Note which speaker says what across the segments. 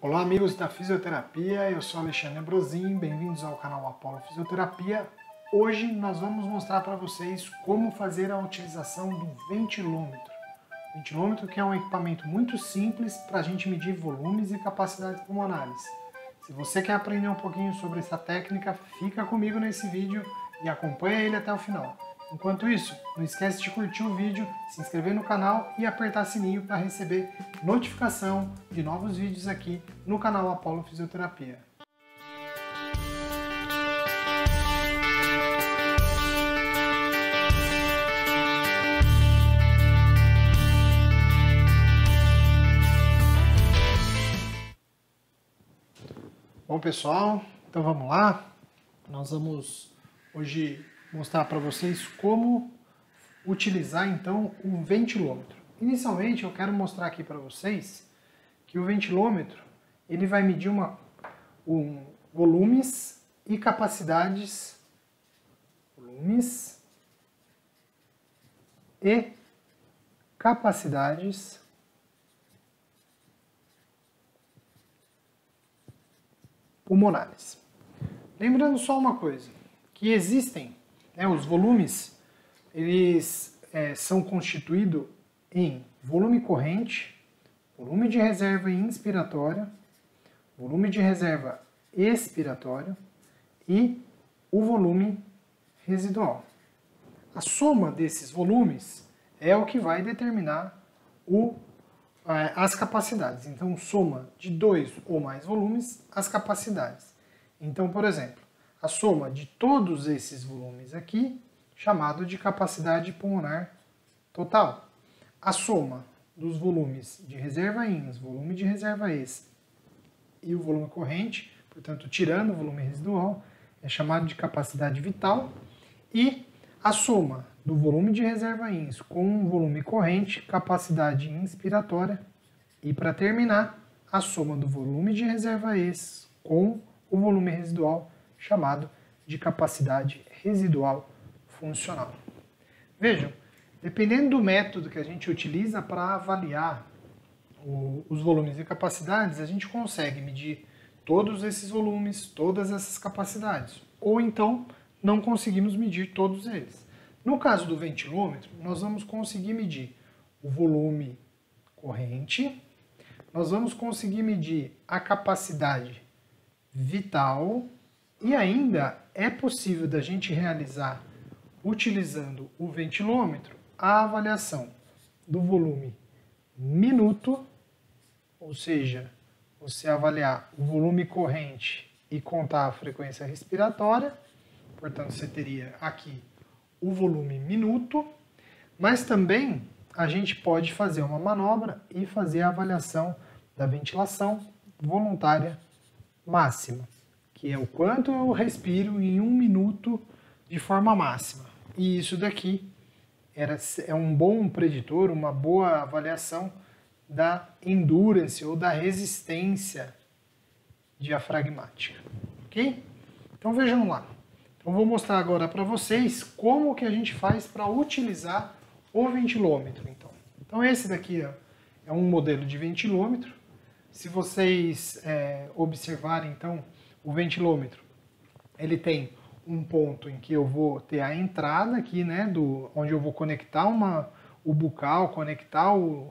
Speaker 1: Olá amigos da fisioterapia, eu sou Alexandre Ambrosini, bem-vindos ao canal Apollo Fisioterapia. Hoje nós vamos mostrar para vocês como fazer a utilização do ventilômetro. O ventilômetro que é um equipamento muito simples para a gente medir volumes e capacidades pulmonares. Se você quer aprender um pouquinho sobre essa técnica, fica comigo nesse vídeo e acompanha ele até o final. Enquanto isso, não esquece de curtir o vídeo, se inscrever no canal e apertar o sininho para receber notificação de novos vídeos aqui no canal Apollo Fisioterapia. Bom pessoal, então vamos lá. Nós vamos hoje mostrar para vocês como utilizar então o ventilômetro. Inicialmente eu quero mostrar aqui para vocês que o ventilômetro ele vai medir volumes e capacidades, pulmonares. Lembrando só uma coisa, que existem os volumes, eles são constituídos em volume corrente, volume de reserva inspiratória, volume de reserva expiratória e o volume residual. A soma desses volumes é o que vai determinar as capacidades. Então, soma de 2 ou mais volumes, as capacidades. Então, por exemplo, a soma de todos esses volumes aqui, chamado de capacidade pulmonar total. A soma dos volumes de reserva ins, volume de reserva ex e o volume corrente, portanto, tirando o volume residual, é chamado de capacidade vital. E a soma do volume de reserva ins com o volume corrente, capacidade inspiratória. E, para terminar, a soma do volume de reserva ex com o volume residual, chamado de capacidade residual funcional. Vejam, dependendo do método que a gente utiliza para avaliar os volumes e capacidades, a gente consegue medir todos esses volumes, todas essas capacidades, ou então não conseguimos medir todos eles. No caso do ventilômetro, nós vamos conseguir medir o volume corrente, nós vamos conseguir medir a capacidade vital e ainda é possível da gente realizar, utilizando o ventilômetro, a avaliação do volume minuto, ou seja, você avaliar o volume corrente e contar a frequência respiratória, portanto você teria aqui o volume minuto, mas também a gente pode fazer uma manobra e fazer a avaliação da ventilação voluntária máxima, que é o quanto eu respiro em 1 minuto de forma máxima. E isso daqui é um bom preditor, uma boa avaliação da endurance ou da resistência diafragmática. Ok? Então vejam lá. Então vou mostrar agora para vocês como que a gente faz para utilizar o ventilômetro. Então esse daqui é um modelo de ventilômetro. Se vocês observarem, então, o ventilômetro, ele tem um ponto em que eu vou ter a entrada aqui, né, onde eu vou conectar o bucal, conectar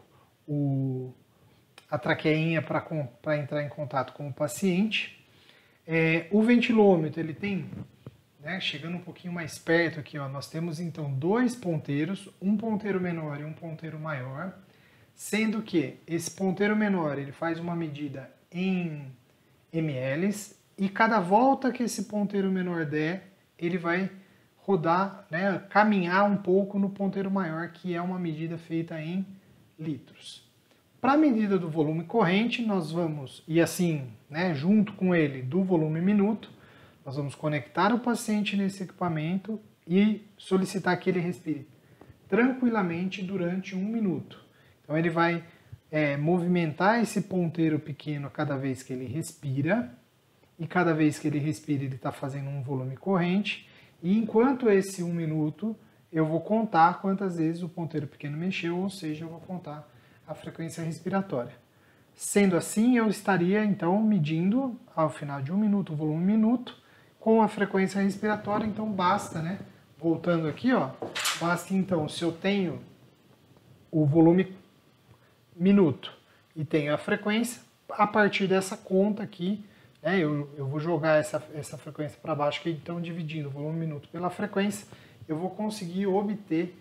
Speaker 1: a traqueinha para entrar em contato com o paciente. O ventilômetro, ele tem, né, chegando um pouquinho mais perto aqui, nós temos então 2 ponteiros, um ponteiro menor e um ponteiro maior, sendo que esse ponteiro menor ele faz uma medida em ml e cada volta que esse ponteiro menor der, ele vai rodar, né, caminhar um pouco no ponteiro maior, que é uma medida feita em litros. Para a medida do volume corrente, nós vamos, e assim, né, junto com ele, do volume minuto, nós vamos conectar o paciente nesse equipamento e solicitar que ele respire tranquilamente durante 1 minuto. Então ele vai movimentar esse ponteiro pequeno cada vez que ele respira, e cada vez que ele respira ele está fazendo um volume corrente, e enquanto esse 1 minuto eu vou contar quantas vezes o ponteiro pequeno mexeu, ou seja, eu vou contar a frequência respiratória. Sendo assim, eu estaria então medindo ao final de 1 minuto, o volume minuto, com a frequência respiratória. Então basta, né? Voltando aqui, ó, basta então, se eu tenho o volume minuto e tenho a frequência, a partir dessa conta aqui, né, eu vou jogar essa frequência para baixo, que então dividindo o volume minuto pela frequência, eu vou conseguir obter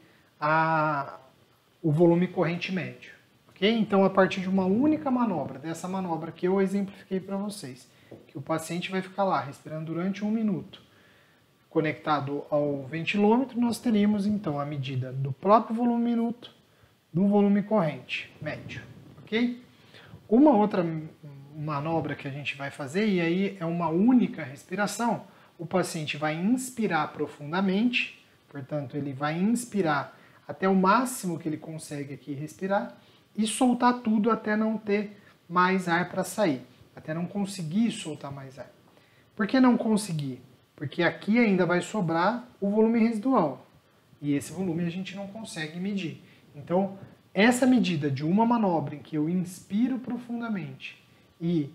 Speaker 1: o volume corrente médio. Okay? Então, a partir de uma única manobra, dessa manobra que eu exemplifiquei para vocês, que o paciente vai ficar lá respirando durante 1 minuto, conectado ao ventilômetro, nós teríamos então a medida do próprio volume minuto, do volume corrente médio. Ok? Uma outra manobra que a gente vai fazer, e aí é uma única respiração, o paciente vai inspirar profundamente, portanto, ele vai inspirar até o máximo que ele consegue aqui respirar e soltar tudo até não ter mais ar para sair, até não conseguir soltar mais ar. Por que não conseguir? Porque aqui ainda vai sobrar o volume residual e esse volume a gente não consegue medir. Então, essa medida de uma manobra em que eu inspiro profundamente e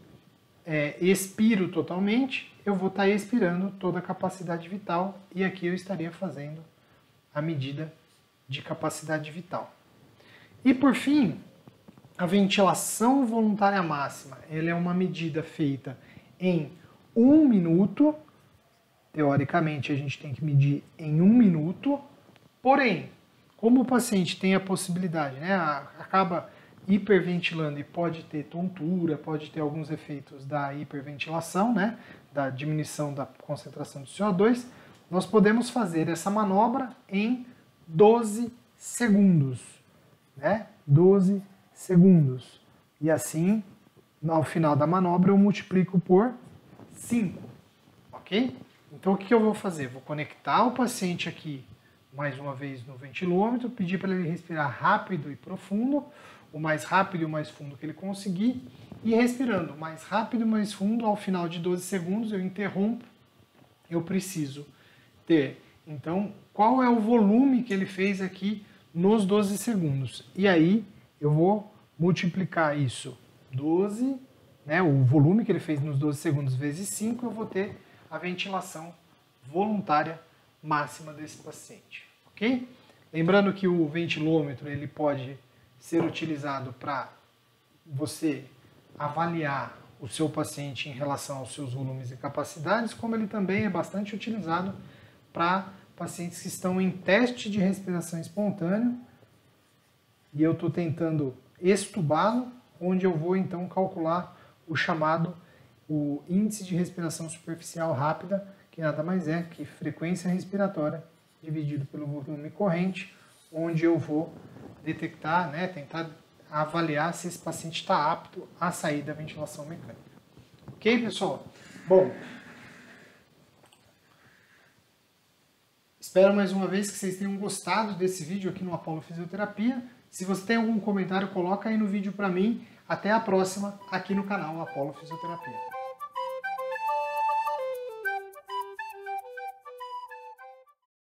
Speaker 1: expiro totalmente, eu vou estar expirando toda a capacidade vital e aqui eu estaria fazendo a medida de capacidade vital. E por fim, a ventilação voluntária máxima, ela é uma medida feita em 1 minuto, teoricamente a gente tem que medir em 1 minuto, porém, como o paciente tem a possibilidade, né, acaba hiperventilando e pode ter tontura, pode ter alguns efeitos da hiperventilação, né, da diminuição da concentração de CO2, nós podemos fazer essa manobra em 12 segundos, né? 12 segundos. E assim, ao final da manobra, eu multiplico por 5, ok? Então, o que eu vou fazer? Vou conectar o paciente aqui, mais uma vez, no ventilômetro, pedir para ele respirar rápido e profundo, o mais rápido e o mais fundo que ele conseguir, e respirando mais rápido e mais fundo, ao final de 12 segundos, eu interrompo, eu preciso ter, então, qual é o volume que ele fez aqui nos 12 segundos. E aí, eu vou multiplicar isso, 12, né, o volume que ele fez nos 12 segundos vezes 5, eu vou ter a ventilação voluntária máxima desse paciente, ok? Lembrando que o ventilômetro, ele pode ser utilizado para você avaliar o seu paciente em relação aos seus volumes e capacidades, como ele também é bastante utilizado para pacientes que estão em teste de respiração espontânea, e eu estou tentando extubá-lo, onde eu vou então calcular o índice de respiração superficial rápida, que nada mais é que frequência respiratória dividido pelo volume corrente, onde eu vou detectar, né, tentar avaliar se esse paciente está apto a sair da ventilação mecânica. Ok, pessoal? Bom, espero mais uma vez que vocês tenham gostado desse vídeo aqui no Apollo Fisioterapia. Se você tem algum comentário, coloca aí no vídeo para mim. Até a próxima aqui no canal Apollo Fisioterapia.